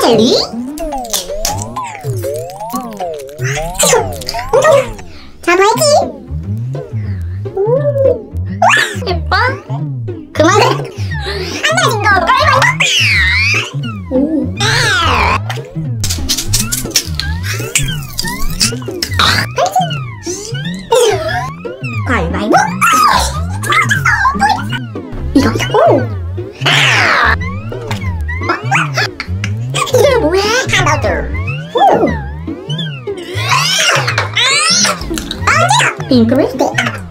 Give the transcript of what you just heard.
젤리? 잡아야지. 예뻐? 그만해. 안 가진 거 빨리 가위바위보. 이거 이게 뭐야? 하나 둘. 핑크레드.